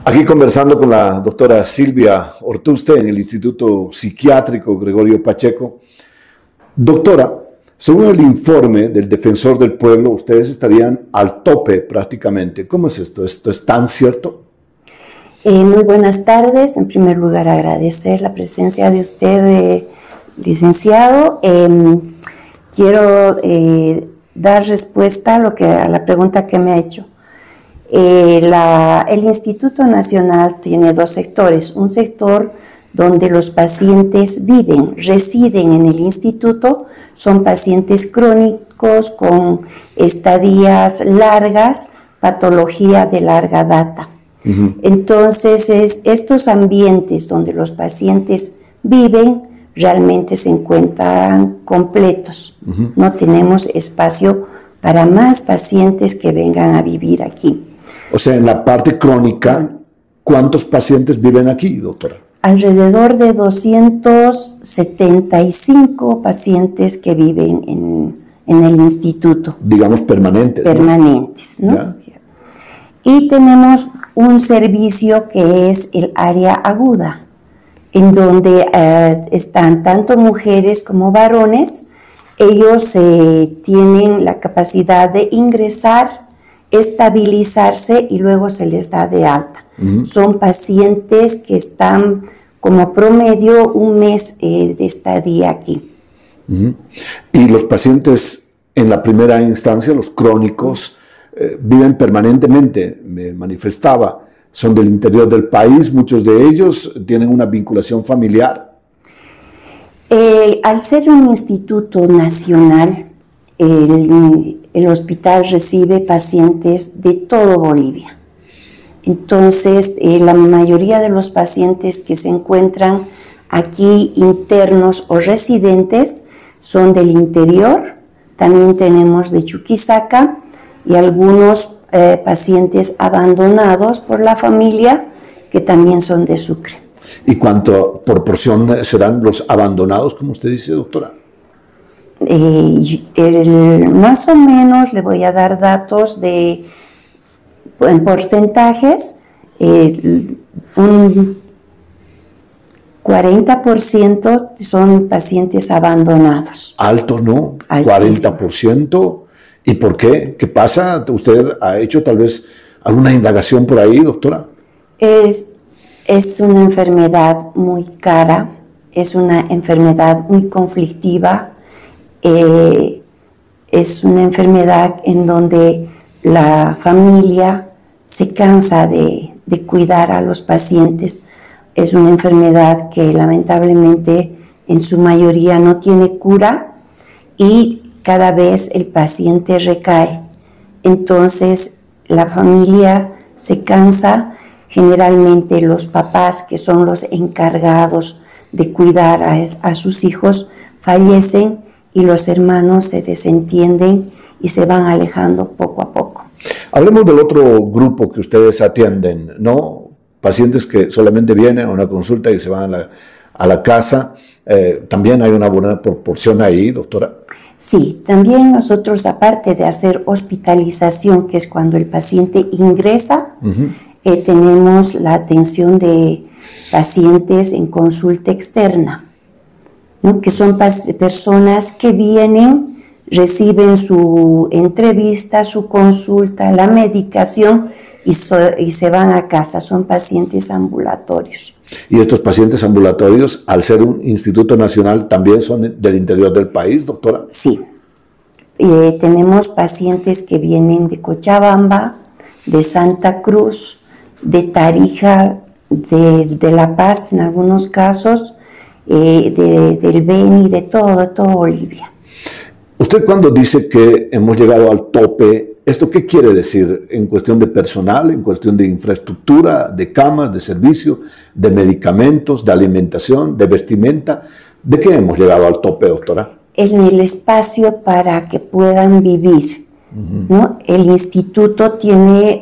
Aquí conversando con la doctora Silvia Ortuste en el Instituto Psiquiátrico Gregorio Pacheco. Doctora, según el informe del Defensor del Pueblo, ustedes estarían al tope prácticamente. ¿Cómo es esto? ¿Esto es tan cierto? Muy buenas tardes. En primer lugar, agradecer la presencia de usted, licenciado. Quiero dar respuesta a la pregunta que me ha hecho. El Instituto Nacional tiene dos sectores. Un sector donde los pacientes residen en el instituto, son pacientes crónicos con estadías largas, patología de larga data. Entonces, estos ambientes donde los pacientes viven realmente se encuentran completos. No tenemos espacio para más pacientes que vengan a vivir aquí. O sea, en la parte crónica, ¿cuántos pacientes viven aquí, doctora? Alrededor de 275 pacientes que viven en el instituto. Digamos permanentes. Permanentes, ¿no? ¿Ya? Y tenemos un servicio que es el área aguda, en donde están tanto mujeres como varones. Ellos tienen la capacidad de ingresar, estabilizarse y luego se les da de alta. Son pacientes que están como promedio un mes de estadía aquí. Y los pacientes en la primera instancia, los crónicos, viven permanentemente, me manifestaba, son del interior del país, muchos de ellos tienen una vinculación familiar. Al ser un instituto nacional, el hospital recibe pacientes de todo Bolivia. Entonces, la mayoría de los pacientes que se encuentran aquí, internos o residentes, son del interior. También tenemos de Chuquisaca y algunos pacientes abandonados por la familia que también son de Sucre. ¿Y cuánto proporción serán los abandonados, como usted dice, doctora? Más o menos le voy a dar datos en porcentajes. Un 40% son pacientes abandonados. Altos, ¿no? Altísimo. 40%. ¿Y por qué? ¿Qué pasa? ¿Usted ha hecho tal vez alguna indagación por ahí, doctora? Es una enfermedad muy cara, es una enfermedad muy conflictiva, es una enfermedad en donde la familia se cansa de cuidar a los pacientes. Es una enfermedad que lamentablemente en su mayoría no tiene cura y cada vez el paciente recae. Entonces la familia se cansa, generalmente los papás, que son los encargados de cuidar a sus hijos, fallecen y los hermanos se desentienden y se van alejando poco a poco. Hablemos del otro grupo que ustedes atienden, ¿no? Pacientes que solamente vienen a una consulta y se van a la casa. ¿También hay una buena proporción ahí, doctora? Sí, también nosotros, aparte de hacer hospitalización, que es cuando el paciente ingresa, tenemos la atención de pacientes en consulta externa, ¿no? Que son personas que vienen, reciben su entrevista, su consulta, la medicación y se van a casa. Son pacientes ambulatorios. ¿Y estos pacientes ambulatorios, al ser un instituto nacional, también son del interior del país, doctora? Sí. Tenemos pacientes que vienen de Cochabamba, de Santa Cruz, de Tarija, de La Paz en algunos casos, del Beni, de todo Bolivia. Usted cuando dice que hemos llegado al tope, ¿esto qué quiere decir en cuestión de personal, en cuestión de infraestructura, de camas, de servicio, de medicamentos, de alimentación, de vestimenta? ¿De qué hemos llegado al tope, doctora? En el espacio para que puedan vivir, ¿no? El instituto tiene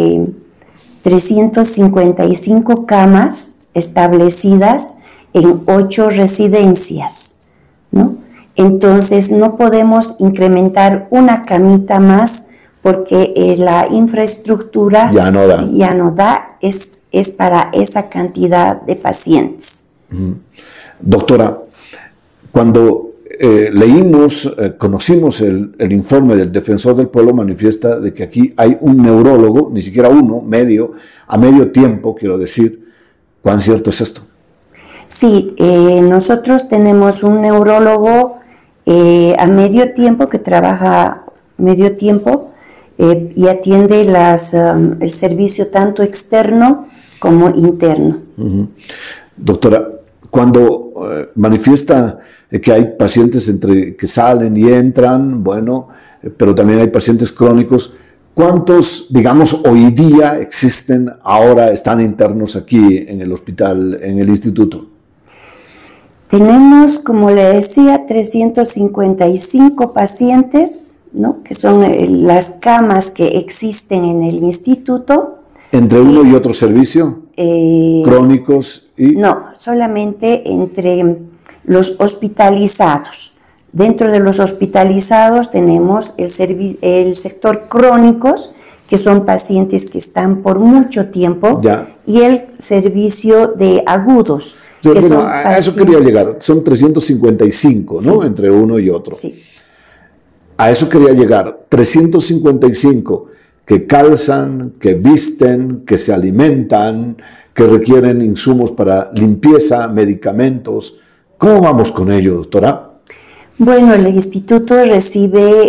355 camas establecidas en 8 residencias, ¿no? Entonces no podemos incrementar una camita más porque la infraestructura ya no da. Es es para esa cantidad de pacientes. Doctora, cuando conocimos el informe del Defensor del Pueblo, manifiesta de que aquí hay un neurólogo, ni siquiera uno, a medio tiempo, quiero decir. ¿Cuán cierto es esto? Sí, nosotros tenemos un neurólogo a medio tiempo que trabaja medio tiempo y atiende el servicio tanto externo como interno. Doctora, cuando manifiesta que hay pacientes que salen y entran, bueno, pero también hay pacientes crónicos, ¿cuántos, digamos, hoy día están internos aquí en el hospital, en el instituto? Tenemos, como le decía, 355 pacientes, ¿no? Que son las camas que existen en el instituto. ¿Entre uno y otro servicio? ¿Crónicos y...? No, solamente entre los hospitalizados. Dentro de los hospitalizados tenemos el sector crónicos, que son pacientes que están por mucho tiempo, ya. Y el servicio de agudos. Bueno, a eso quería llegar. Son 355, ¿no? Sí. Entre uno y otro. Sí. A eso quería llegar. 355 que calzan, que visten, que se alimentan, que requieren insumos para limpieza, medicamentos. ¿Cómo vamos con ello, doctora? Bueno, el instituto recibe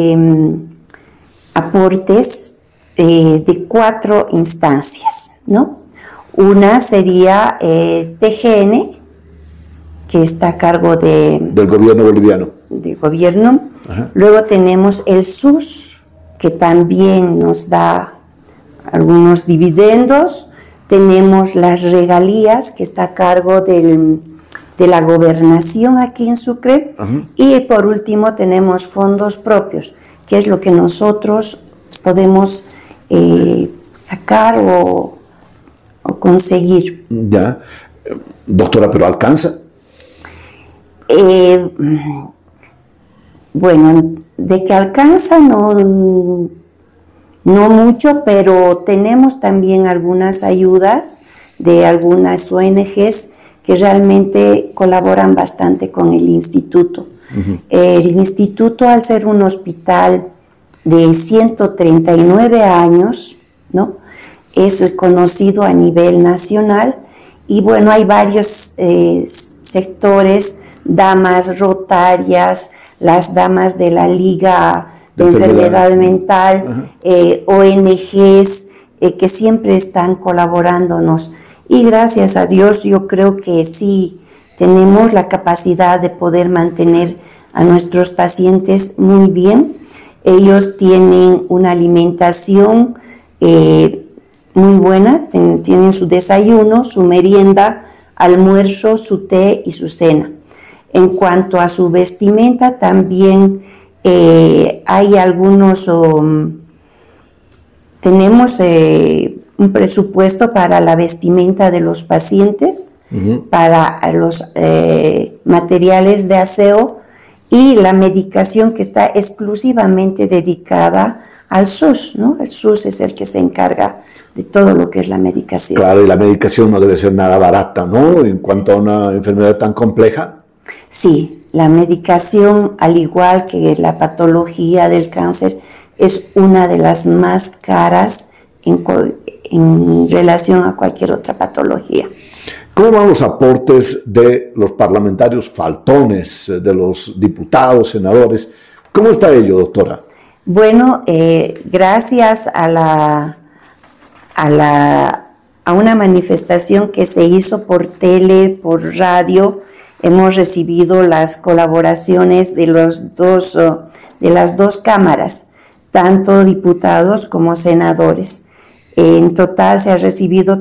aportes de 4 instancias, ¿no? Una sería TGN, que está a cargo del gobierno boliviano. Del gobierno. Ajá. Luego tenemos el SUS, que también nos da algunos dividendos. Tenemos las regalías, que está a cargo de la gobernación aquí en Sucre. Ajá. Y por último tenemos fondos propios, que es lo que nosotros podemos sacar o conseguir. Ya. Doctora, ¿pero alcanza? Bueno, de que alcanza no mucho, pero tenemos también algunas ayudas de algunas ONGs que realmente colaboran bastante con el instituto. El instituto, al ser un hospital de 139 años, ¿no?, es conocido a nivel nacional y bueno, hay varios sectores, damas rotarias, las damas de la Liga de Enfermedad Mental, ONGs que siempre están colaborándonos. Y gracias a Dios yo creo que sí tenemos la capacidad de poder mantener a nuestros pacientes muy bien. Ellos tienen una alimentación muy buena, tienen su desayuno, su merienda, almuerzo, su té y su cena. En cuanto a su vestimenta, también hay algunos, tenemos un presupuesto para la vestimenta de los pacientes, para los materiales de aseo y la medicación que está exclusivamente dedicada al SUS, ¿no? El SUS es el que se encarga de todo lo que es la medicación. Claro, y la medicación no debe ser nada barata, ¿no? En cuanto a una enfermedad tan compleja. Sí, la medicación, al igual que la patología del cáncer, es una de las más caras en relación a cualquier otra patología. ¿Cómo van los aportes de los parlamentarios faltones, de los diputados, senadores? ¿Cómo está ello, doctora? Bueno, gracias a una manifestación que se hizo por tele, por radio, hemos recibido las colaboraciones de las dos cámaras, tanto diputados como senadores. En total se ha recibido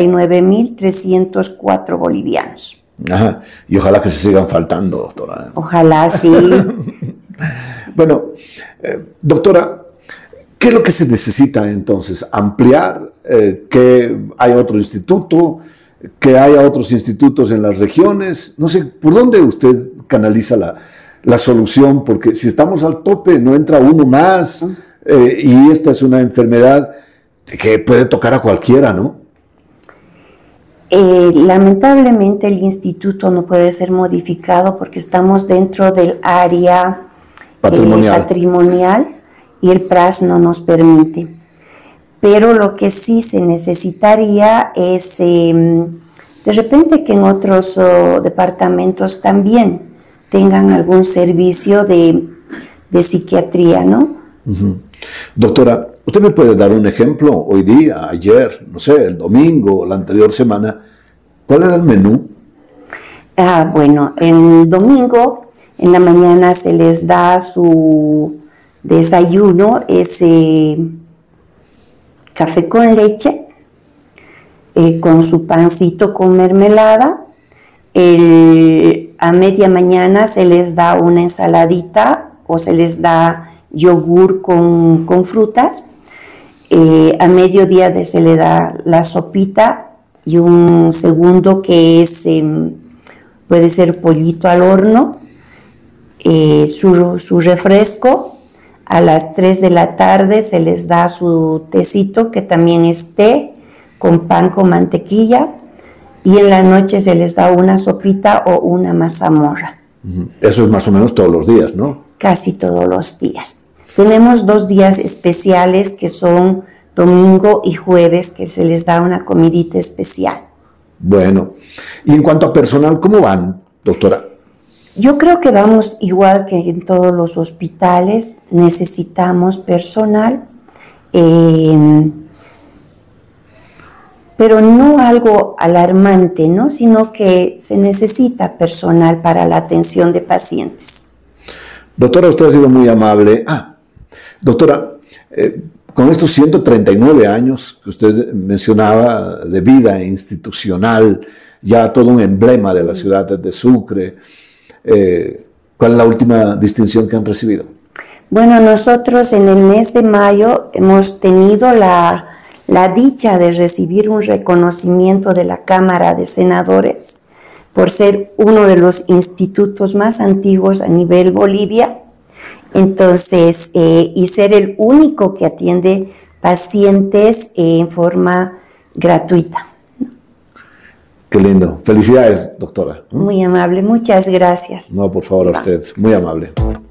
39.304 bolivianos. Ajá, y ojalá que se sigan faltando, doctora. Ojalá, sí. Bueno, doctora, ¿qué es lo que se necesita entonces? ¿Ampliar? ¿Que haya otro instituto? ¿Que haya otros institutos en las regiones? No sé, ¿por dónde usted canaliza la solución? Porque si estamos al tope, no entra uno más, y esta es una enfermedad que puede tocar a cualquiera, ¿no? Lamentablemente el instituto no puede ser modificado porque estamos dentro del área patrimonial y el PRAS no nos permite. Pero lo que sí se necesitaría es de repente que en otros departamentos también tengan algún servicio de psiquiatría, ¿no? Doctora, ¿usted me puede dar un ejemplo hoy día, ayer, no sé, el domingo, la anterior semana? ¿Cuál era el menú? Bueno, el domingo en la mañana se les da su desayuno, ese café con leche, con su pancito con mermelada. A media mañana se les da una ensaladita o se les da yogur con frutas. A mediodía se le da la sopita y un segundo que es, puede ser pollito al horno, su refresco. A las 3 de la tarde se les da su tecito, que también es té, con pan con mantequilla, y en la noche se les da una sopita o una mazamorra. Eso es más o menos todos los días, ¿no? Casi todos los días. Tenemos 2 días especiales que son domingo y jueves, que se les da una comidita especial. Bueno, y en cuanto a personal, ¿cómo van, doctora? Yo creo que vamos igual que en todos los hospitales, necesitamos personal, pero no algo alarmante, ¿no? Sino que se necesita personal para la atención de pacientes. Doctora, usted ha sido muy amable. Doctora, con estos 139 años que usted mencionaba de vida institucional, ya todo un emblema de la ciudad de Sucre, ¿cuál es la última distinción que han recibido? Bueno, nosotros en el mes de mayo hemos tenido la dicha de recibir un reconocimiento de la Cámara de Senadores por ser uno de los institutos más antiguos a nivel Bolivia. Entonces, y ser el único que atiende pacientes en forma gratuita. Qué lindo. Felicidades, doctora. Muy amable, muchas gracias. No, por favor, a usted. Muy amable.